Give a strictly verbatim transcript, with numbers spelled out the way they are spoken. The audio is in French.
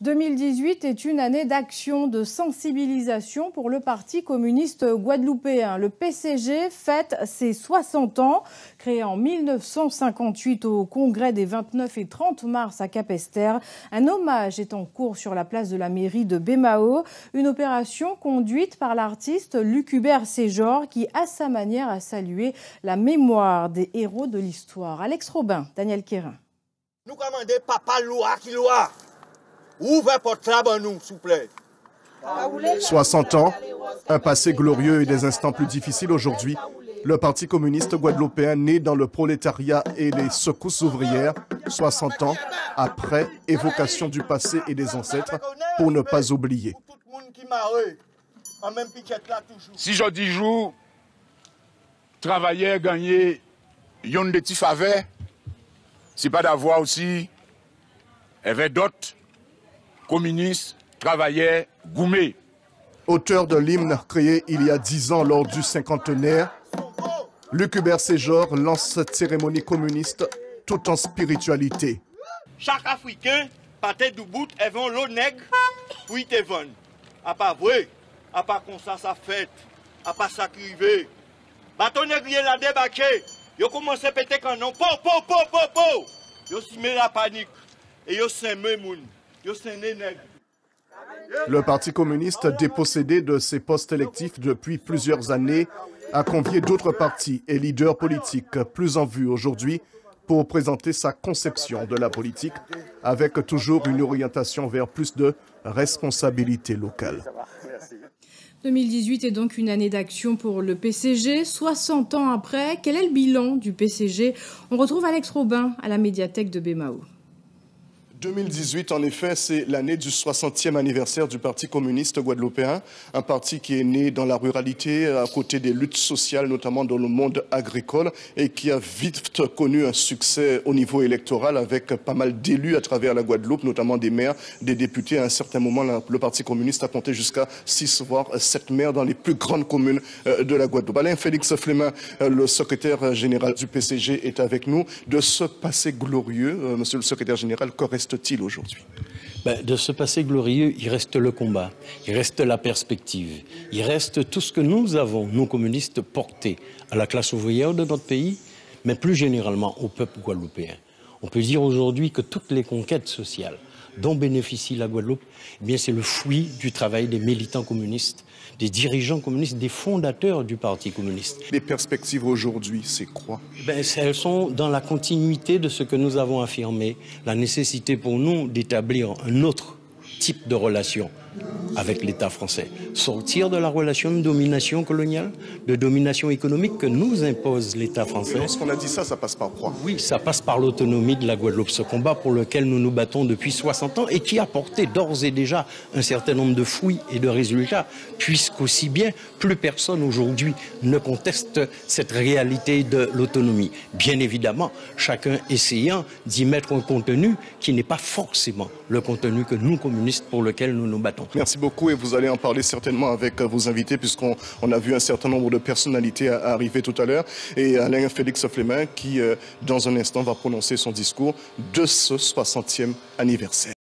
deux mille dix-huit est une année d'action, de sensibilisation pour le Parti communiste guadeloupéen. Le P C G fête ses soixante ans. Créé en mille neuf cent cinquante-huit au congrès des vingt-neuf et trente mars à Capesterre, un hommage est en cours sur la place de la mairie de Baie-Mahault. Une opération conduite par l'artiste Luc Hubert Séjor qui, à sa manière, a salué la mémoire des héros de l'histoire. Alex Robin, Daniel Quérin. Nous commandons papa loi qui loi. Ouvrez portable à nous, s'il vous plaît. soixante ans, un passé glorieux et des instants plus difficiles aujourd'hui. Le Parti communiste guadeloupéen né dans le prolétariat et les secousses ouvrières, soixante ans après, évocation du passé et des ancêtres pour ne pas oublier. Si je dis jour, travailler, gagner, yon de petits faveurs, c'est pas d'avoir aussi, avec d'autres communistes, travailleurs, gourmets. Auteur de l'hymne créé il y a dix ans lors du cinquantenaire, Luc Hubert Séjor lance cette cérémonie communiste tout en spiritualité. Chaque Africain partait du bout et vend l'eau nègre pour y te vendre. À part vrai, à part comme ça, ça fait, à part sacrifier. Bateau négrier l'a débarqué. Yo commencé à péter canon. Po, po, po, po, po. Yo simé la panique. Et yo s'aimé moun. Yo s'aimé nègre. Le Parti communiste, dépossédé de ses postes électifs depuis plusieurs années, a convié d'autres partis et leaders politiques plus en vue aujourd'hui pour présenter sa conception de la politique avec toujours une orientation vers plus de responsabilité locale. deux mille dix-huit est donc une année d'action pour le P C G. soixante ans après, quel est le bilan du P C G? On retrouve Alex Robin à la médiathèque de Baie-Mahault. deux mille dix-huit, en effet, c'est l'année du soixantième anniversaire du Parti communiste guadeloupéen, un parti qui est né dans la ruralité, à côté des luttes sociales, notamment dans le monde agricole, et qui a vite connu un succès au niveau électoral avec pas mal d'élus à travers la Guadeloupe, notamment des maires, des députés. À un certain moment, le Parti communiste a compté jusqu'à six, voire sept maires dans les plus grandes communes de la Guadeloupe. Alain Félix Flemin, le secrétaire général du P C G, est avec nous. De ce passé glorieux, monsieur le secrétaire général, que reste-t-il aujourd'hui? Ben, de ce passé glorieux, il reste le combat, il reste la perspective, il reste tout ce que nous avons, nous communistes, porté à la classe ouvrière de notre pays, mais plus généralement au peuple guadeloupéen. On peut dire aujourd'hui que toutes les conquêtes sociales dont bénéficie la Guadeloupe, eh bien c'est le fruit du travail des militants communistes, des dirigeants communistes, des fondateurs du Parti communiste. Les perspectives aujourd'hui, c'est quoi? Ben, elles sont dans la continuité de ce que nous avons affirmé, la nécessité pour nous d'établir un autre type de relation avec l'État français. Sortir de la relation de domination coloniale, de domination économique que nous impose l'État français. Lorsqu'on a dit ça, ça passe par quoi? Oui, ça passe par l'autonomie de la Guadeloupe, ce combat pour lequel nous nous battons depuis soixante ans et qui a porté d'ores et déjà un certain nombre de fruits et de résultats, puisqu'aussi bien, plus personne aujourd'hui ne conteste cette réalité de l'autonomie. Bien évidemment, chacun essayant d'y mettre un contenu qui n'est pas forcément le contenu que nous, communistes, pour lequel nous nous battons. Merci beaucoup et vous allez en parler certainement avec vos invités puisqu'on on a vu un certain nombre de personnalités arriver tout à l'heure et Alain Félix Flemin qui, dans un instant, va prononcer son discours de ce soixantième anniversaire.